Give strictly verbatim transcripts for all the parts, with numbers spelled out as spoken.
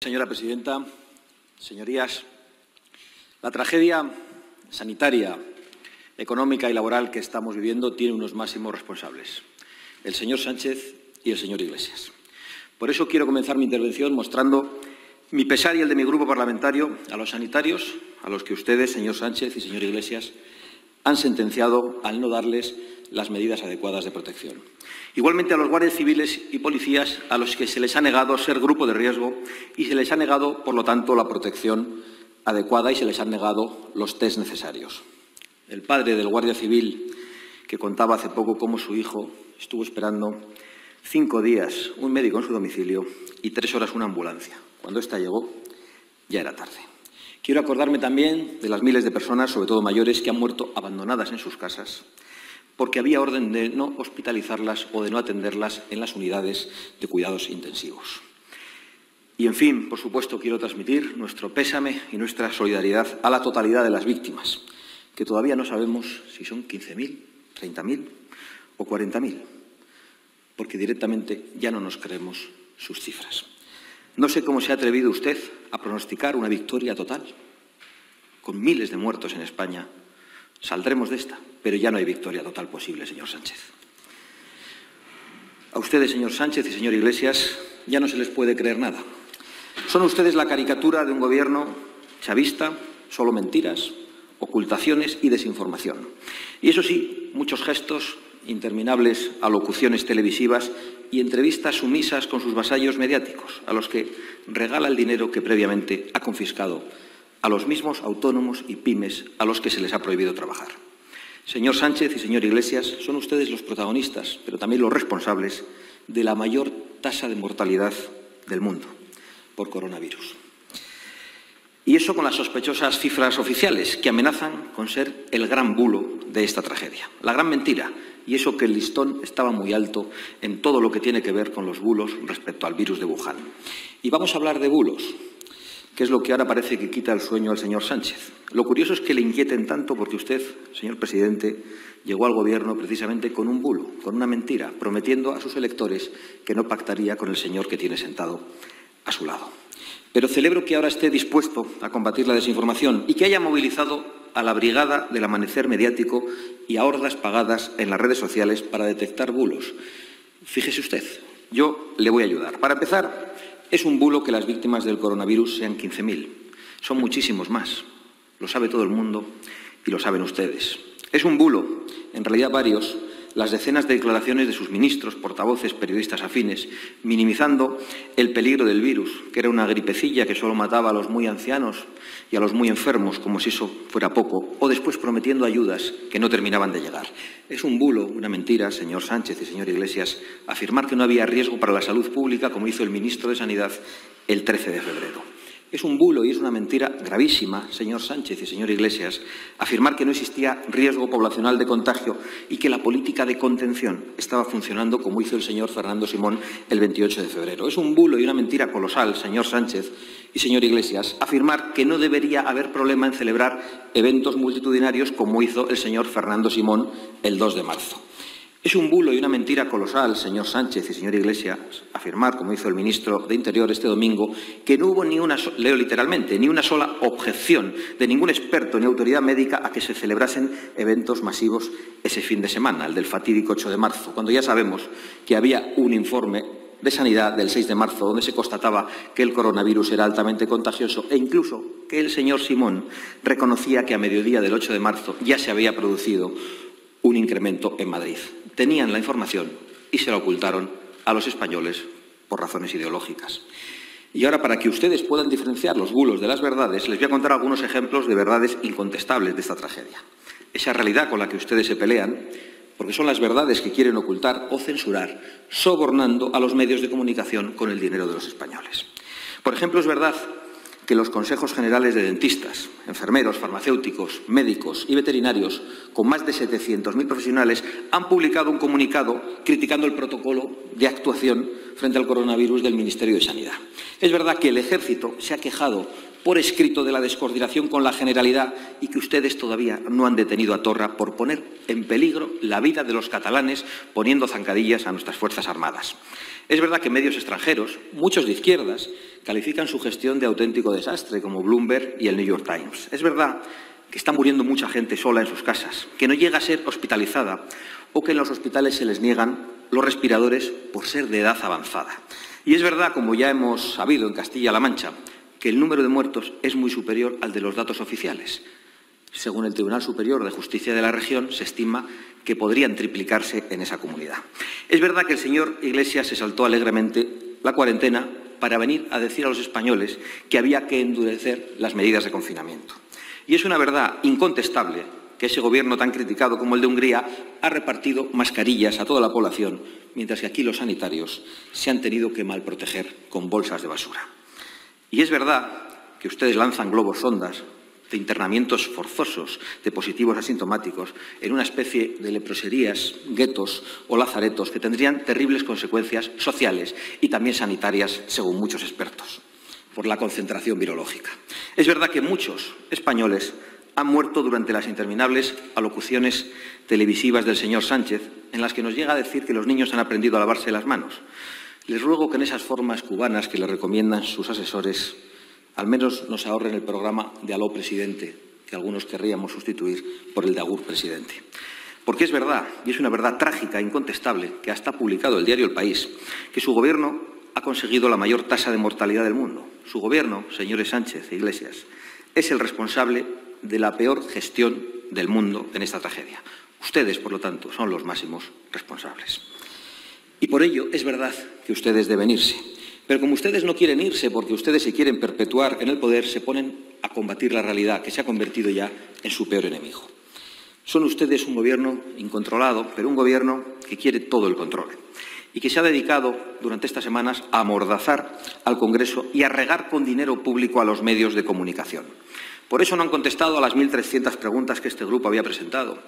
Señora presidenta, señorías, la tragedia sanitaria, económica y laboral que estamos viviendo tiene unos máximos responsables, el señor Sánchez y el señor Iglesias. Por eso quiero comenzar mi intervención mostrando mi pesar y el de mi grupo parlamentario a los sanitarios, a los que ustedes, señor Sánchez y señor Iglesias, han sentenciado al no darles las medidas adecuadas de protección. Igualmente a los guardias civiles y policías a los que se les ha negado ser grupo de riesgo y se les ha negado, por lo tanto, la protección adecuada y se les han negado los test necesarios. El padre del guardia civil, que contaba hace poco cómo su hijo estuvo esperando cinco días un médico en su domicilio y tres horas una ambulancia. Cuando ésta llegó, ya era tarde. Quiero acordarme también de las miles de personas, sobre todo mayores, que han muerto abandonadas en sus casas porque había orden de no hospitalizarlas o de no atenderlas en las unidades de cuidados intensivos. Y, en fin, por supuesto, quiero transmitir nuestro pésame y nuestra solidaridad a la totalidad de las víctimas, que todavía no sabemos si son quince mil, treinta mil o cuarenta mil, porque directamente ya no nos creemos sus cifras. No sé cómo se ha atrevido usted a pronosticar una victoria total. Con miles de muertos en España, saldremos de esta, pero ya no hay victoria total posible, señor Sánchez. A ustedes, señor Sánchez y señor Iglesias, ya no se les puede creer nada. Son ustedes la caricatura de un gobierno chavista, solo mentiras, ocultaciones y desinformación. Y eso sí, muchos gestos, interminables alocuciones televisivas y entrevistas sumisas con sus vasallos mediáticos, a los que regala el dinero que previamente ha confiscado a los mismos autónomos y pymes a los que se les ha prohibido trabajar. Señor Sánchez y señor Iglesias, son ustedes los protagonistas, pero también los responsables de la mayor tasa de mortalidad del mundo por coronavirus. Y eso con las sospechosas cifras oficiales, que amenazan con ser el gran bulo de esta tragedia, la gran mentira, y eso que el listón estaba muy alto en todo lo que tiene que ver con los bulos respecto al virus de Wuhan. Y vamos a hablar de bulos, que es lo que ahora parece que quita el sueño al señor Sánchez. Lo curioso es que le inquieten tanto porque usted, señor presidente, llegó al Gobierno precisamente con un bulo, con una mentira, prometiendo a sus electores que no pactaría con el señor que tiene sentado a su lado. Pero celebro que ahora esté dispuesto a combatir la desinformación y que haya movilizado a la brigada del amanecer mediático y a hordas pagadas en las redes sociales para detectar bulos. Fíjese usted, yo le voy a ayudar. Para empezar, es un bulo que las víctimas del coronavirus sean quince mil. Son muchísimos más. Lo sabe todo el mundo y lo saben ustedes. Es un bulo, en realidad varios, las decenas de declaraciones de sus ministros, portavoces, periodistas afines, minimizando el peligro del virus, que era una gripecilla que solo mataba a los muy ancianos y a los muy enfermos, como si eso fuera poco, o después prometiendo ayudas que no terminaban de llegar. Es un bulo, una mentira, señor Sánchez y señor Iglesias, afirmar que no había riesgo para la salud pública, como hizo el ministro de Sanidad el trece de febrero. Es un bulo y es una mentira gravísima, señor Sánchez y señor Iglesias, afirmar que no existía riesgo poblacional de contagio y que la política de contención estaba funcionando como hizo el señor Fernando Simón el veintiocho de febrero. Es un bulo y una mentira colosal, señor Sánchez y señor Iglesias, afirmar que no debería haber problema en celebrar eventos multitudinarios como hizo el señor Fernando Simón el dos de marzo. Es un bulo y una mentira colosal, señor Sánchez y señor Iglesias, afirmar, como hizo el ministro de Interior este domingo, que no hubo ni una, leo literalmente, ni una sola objeción de ningún experto ni autoridad médica a que se celebrasen eventos masivos ese fin de semana, el del fatídico ocho de marzo, cuando ya sabemos que había un informe de Sanidad del seis de marzo donde se constataba que el coronavirus era altamente contagioso e incluso que el señor Simón reconocía que a mediodía del ocho de marzo ya se había producido un incremento en Madrid. Tenían la información y se la ocultaron a los españoles por razones ideológicas. Y ahora, para que ustedes puedan diferenciar los bulos de las verdades, les voy a contar algunos ejemplos de verdades incontestables de esta tragedia. Esa realidad con la que ustedes se pelean, porque son las verdades que quieren ocultar o censurar, sobornando a los medios de comunicación con el dinero de los españoles. Por ejemplo, es verdad que los consejos generales de dentistas, enfermeros, farmacéuticos, médicos y veterinarios, con más de setecientos mil profesionales, han publicado un comunicado criticando el protocolo de actuación frente al coronavirus del Ministerio de Sanidad. Es verdad que el Ejército se ha quejado por escrito de la descoordinación con la Generalidad y que ustedes todavía no han detenido a Torra por poner en peligro la vida de los catalanes poniendo zancadillas a nuestras Fuerzas Armadas. Es verdad que medios extranjeros, muchos de izquierdas, califican su gestión de auténtico desastre, como Bloomberg y el New York Times. Es verdad que está muriendo mucha gente sola en sus casas, que no llega a ser hospitalizada o que en los hospitales se les niegan los respiradores por ser de edad avanzada. Y es verdad, como ya hemos sabido en Castilla-La Mancha, que el número de muertos es muy superior al de los datos oficiales. Según el Tribunal Superior de Justicia de la región, se estima que podrían triplicarse en esa comunidad. Es verdad que el señor Iglesias se saltó alegremente la cuarentena para venir a decir a los españoles que había que endurecer las medidas de confinamiento. Y es una verdad incontestable que ese gobierno tan criticado como el de Hungría ha repartido mascarillas a toda la población, mientras que aquí los sanitarios se han tenido que malproteger con bolsas de basura. Y es verdad que ustedes lanzan globos sondas de internamientos forzosos de positivos asintomáticos en una especie de leproserías, guetos o lazaretos que tendrían terribles consecuencias sociales y también sanitarias, según muchos expertos, por la concentración virológica. Es verdad que muchos españoles han muerto durante las interminables alocuciones televisivas del señor Sánchez, en las que nos llega a decir que los niños han aprendido a lavarse las manos. Les ruego que en esas formas cubanas que le recomiendan sus asesores, al menos nos ahorren el programa de Aló Presidente, que algunos querríamos sustituir por el de Agur Presidente. Porque es verdad, y es una verdad trágica e incontestable, que hasta ha publicado el diario El País, que su gobierno ha conseguido la mayor tasa de mortalidad del mundo. Su gobierno, señores Sánchez e Iglesias, es el responsable de la peor gestión del mundo en esta tragedia. Ustedes, por lo tanto, son los máximos responsables. Y por ello es verdad que ustedes deben irse. Pero como ustedes no quieren irse porque ustedes se quieren perpetuar en el poder, se ponen a combatir la realidad, que se ha convertido ya en su peor enemigo. Son ustedes un gobierno incontrolado, pero un gobierno que quiere todo el control y que se ha dedicado durante estas semanas a amordazar al Congreso y a regar con dinero público a los medios de comunicación. Por eso no han contestado a las mil trescientas preguntas que este grupo había presentado.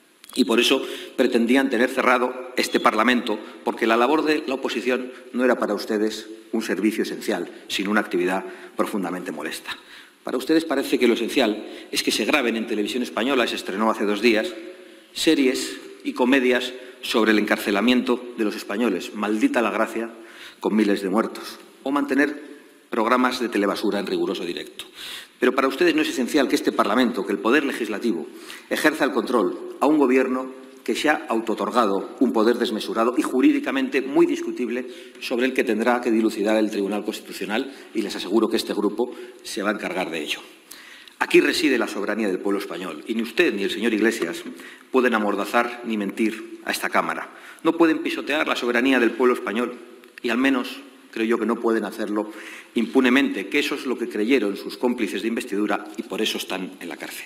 Y por eso pretendían tener cerrado este Parlamento, porque la labor de la oposición no era para ustedes un servicio esencial, sino una actividad profundamente molesta. Para ustedes parece que lo esencial es que se graben en Televisión Española, se estrenó hace dos días, series y comedias sobre el encarcelamiento de los españoles, maldita la gracia, con miles de muertos, o mantener programas de telebasura en riguroso directo. Pero para ustedes no es esencial que este Parlamento, que el Poder Legislativo, ejerza el control a un Gobierno que se ha autootorgado un poder desmesurado y jurídicamente muy discutible sobre el que tendrá que dilucidar el Tribunal Constitucional, y les aseguro que este grupo se va a encargar de ello. Aquí reside la soberanía del pueblo español y ni usted ni el señor Iglesias pueden amordazar ni mentir a esta Cámara. No pueden pisotear la soberanía del pueblo español y al menos creo yo que no pueden hacerlo impunemente, que eso es lo que creyeron sus cómplices de investidura y por eso están en la cárcel.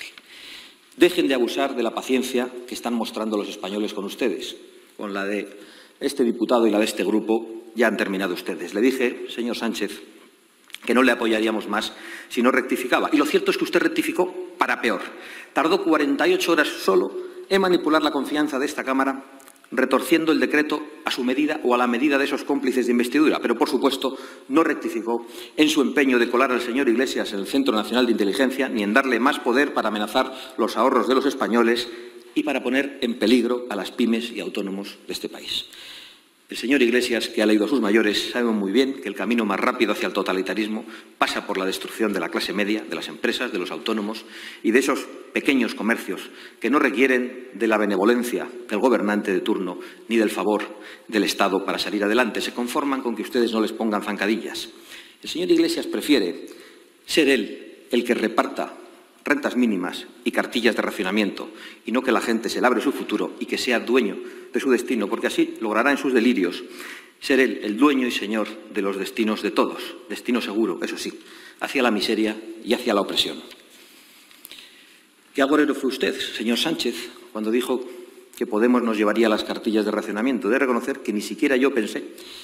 Dejen de abusar de la paciencia que están mostrando los españoles con ustedes. Con la de este diputado y la de este grupo ya han terminado ustedes. Le dije, señor Sánchez, que no le apoyaríamos más si no rectificaba. Y lo cierto es que usted rectificó para peor. Tardó cuarenta y ocho horas solo en manipular la confianza de esta Cámara, retorciendo el decreto a su medida o a la medida de esos cómplices de investidura. Pero, por supuesto, no rectificó en su empeño de colar al señor Iglesias en el Centro Nacional de Inteligencia, ni en darle más poder para amenazar los ahorros de los españoles y para poner en peligro a las pymes y autónomos de este país. El señor Iglesias, que ha leído a sus mayores, sabe muy bien que el camino más rápido hacia el totalitarismo pasa por la destrucción de la clase media, de las empresas, de los autónomos y de esos pequeños comercios que no requieren de la benevolencia del gobernante de turno ni del favor del Estado para salir adelante. Se conforman con que ustedes no les pongan zancadillas. El señor Iglesias prefiere ser él el que reparta rentas mínimas y cartillas de racionamiento, y no que la gente se labre su futuro y que sea dueño de su destino, porque así logrará en sus delirios ser él el dueño y señor de los destinos de todos, destino seguro, eso sí, hacia la miseria y hacia la opresión. ¿Qué agorero fue usted, señor Sánchez, cuando dijo que Podemos nos llevaría las cartillas de racionamiento? De reconocer que ni siquiera yo pensé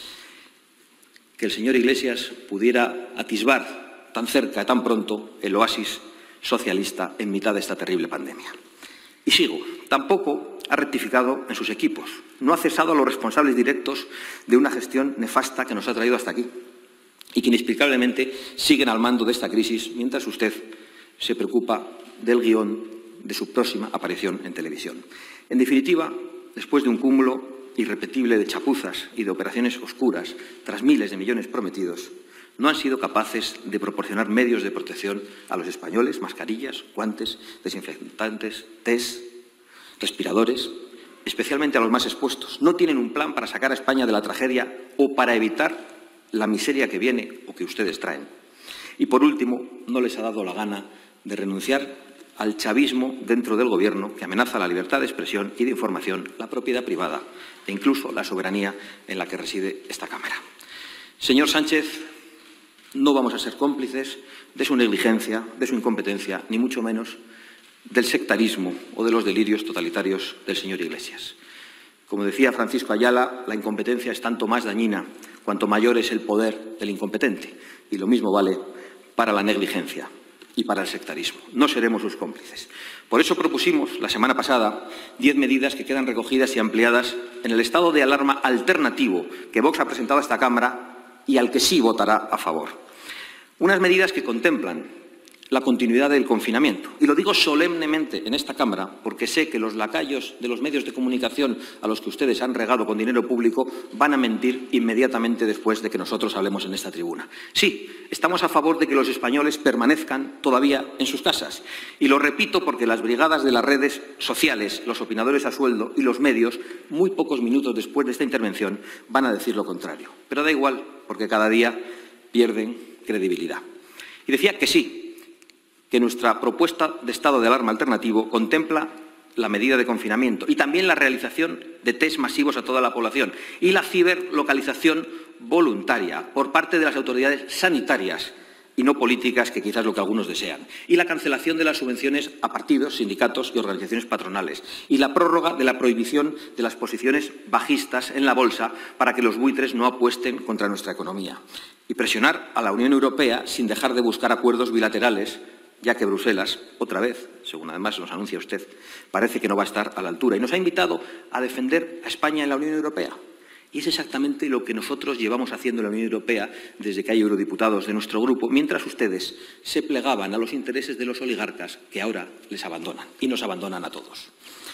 que el señor Iglesias pudiera atisbar tan cerca, tan pronto, el oasis socialista en mitad de esta terrible pandemia. Y sigo. Tampoco ha rectificado en sus equipos. No ha cesado a los responsables directos de una gestión nefasta que nos ha traído hasta aquí y que inexplicablemente siguen al mando de esta crisis mientras usted se preocupa del guión de su próxima aparición en televisión. En definitiva, después de un cúmulo irrepetible de chapuzas y de operaciones oscuras tras miles de millones prometidos, no han sido capaces de proporcionar medios de protección a los españoles, mascarillas, guantes, desinfectantes, test, respiradores, especialmente a los más expuestos. No tienen un plan para sacar a España de la tragedia o para evitar la miseria que viene o que ustedes traen. Y, por último, no les ha dado la gana de renunciar al chavismo dentro del Gobierno que amenaza la libertad de expresión y de información, la propiedad privada e incluso la soberanía en la que reside esta Cámara. Señor Sánchez, no vamos a ser cómplices de su negligencia, de su incompetencia, ni mucho menos del sectarismo o de los delirios totalitarios del señor Iglesias. Como decía Francisco Ayala, la incompetencia es tanto más dañina cuanto mayor es el poder del incompetente. Y lo mismo vale para la negligencia y para el sectarismo. No seremos sus cómplices. Por eso propusimos la semana pasada diez medidas que quedan recogidas y ampliadas en el estado de alarma alternativo que Vox ha presentado a esta Cámara y al que sí votará a favor. Unas medidas que contemplan la continuidad del confinamiento. Y lo digo solemnemente en esta Cámara porque sé que los lacayos de los medios de comunicación a los que ustedes han regado con dinero público van a mentir inmediatamente después de que nosotros hablemos en esta tribuna. Sí, estamos a favor de que los españoles permanezcan todavía en sus casas. Y lo repito porque las brigadas de las redes sociales, los opinadores a sueldo y los medios, muy pocos minutos después de esta intervención, van a decir lo contrario. Pero da igual porque cada día pierden credibilidad. Y decía que sí, que nuestra propuesta de estado de alarma alternativo contempla la medida de confinamiento y también la realización de test masivos a toda la población y la ciberlocalización voluntaria por parte de las autoridades sanitarias y no políticas, que quizás es lo que algunos desean, y la cancelación de las subvenciones a partidos, sindicatos y organizaciones patronales, y la prórroga de la prohibición de las posiciones bajistas en la bolsa para que los buitres no apuesten contra nuestra economía, y presionar a la Unión Europea sin dejar de buscar acuerdos bilaterales, ya que Bruselas, otra vez, según además nos anuncia usted, parece que no va a estar a la altura y nos ha invitado a defender a España en la Unión Europea. Y es exactamente lo que nosotros llevamos haciendo en la Unión Europea desde que hay eurodiputados de nuestro grupo, mientras ustedes se plegaban a los intereses de los oligarcas que ahora les abandonan y nos abandonan a todos.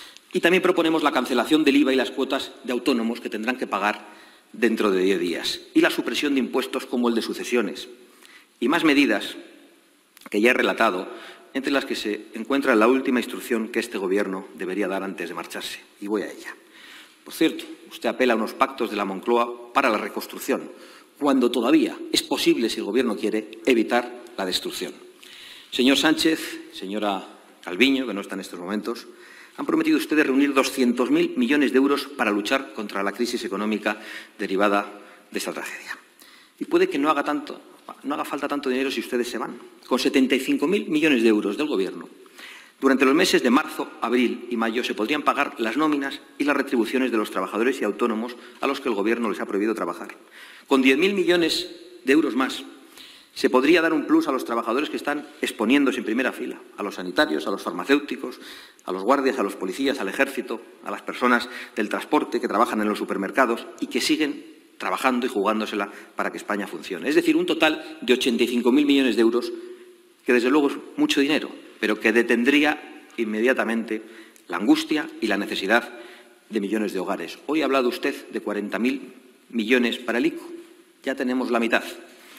Y también proponemos la cancelación del I V A y las cuotas de autónomos que tendrán que pagar dentro de diez días y la supresión de impuestos como el de sucesiones. Y más medidas que ya he relatado, entre las que se encuentra la última instrucción que este Gobierno debería dar antes de marcharse. Y voy a ella. Por cierto, usted apela a unos pactos de la Moncloa para la reconstrucción, cuando todavía es posible, si el Gobierno quiere, evitar la destrucción. Señor Sánchez, señora Calviño, que no está en estos momentos, han prometido ustedes reunir doscientos mil millones de euros para luchar contra la crisis económica derivada de esta tragedia. Y puede que no haga tanto, no haga falta tanto dinero si ustedes se van. Con setenta y cinco mil millones de euros del Gobierno, durante los meses de marzo, abril y mayo se podrían pagar las nóminas y las retribuciones de los trabajadores y autónomos a los que el Gobierno les ha prohibido trabajar. Con diez mil millones de euros más se podría dar un plus a los trabajadores que están exponiéndose en primera fila, a los sanitarios, a los farmacéuticos, a los guardias, a los policías, al ejército, a las personas del transporte que trabajan en los supermercados y que siguen trabajando y jugándosela para que España funcione. Es decir, un total de ochenta y cinco mil millones de euros, que desde luego es mucho dinero, pero que detendría inmediatamente la angustia y la necesidad de millones de hogares. Hoy ha hablado usted de cuarenta mil millones para el I C O. Ya tenemos la mitad.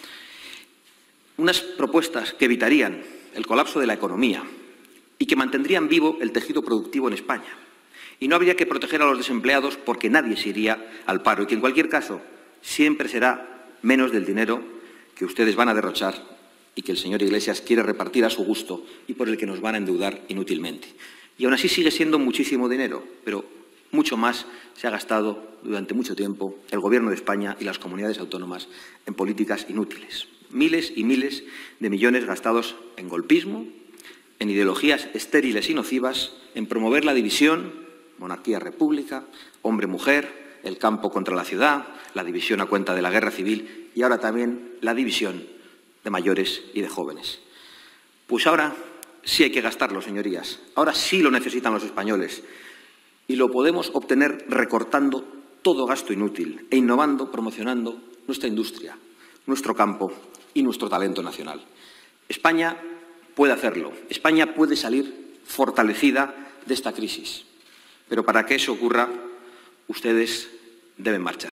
Unas propuestas que evitarían el colapso de la economía y que mantendrían vivo el tejido productivo en España. Y no habría que proteger a los desempleados porque nadie se iría al paro y que, en cualquier caso, siempre será menos del dinero que ustedes van a derrochar y que el señor Iglesias quiere repartir a su gusto y por el que nos van a endeudar inútilmente. Y aún así sigue siendo muchísimo dinero, pero mucho más se ha gastado durante mucho tiempo el Gobierno de España y las comunidades autónomas en políticas inútiles. Miles y miles de millones gastados en golpismo, en ideologías estériles y nocivas, en promover la división, monarquía-república, hombre-mujer, el campo contra la ciudad, la división a cuenta de la guerra civil y ahora también la división de mayores y de jóvenes. Pues ahora sí hay que gastarlo, señorías. Ahora sí lo necesitan los españoles. Y lo podemos obtener recortando todo gasto inútil e innovando, promocionando nuestra industria, nuestro campo y nuestro talento nacional. España puede hacerlo. España puede salir fortalecida de esta crisis. Pero para que eso ocurra, Ustedes deben marchar.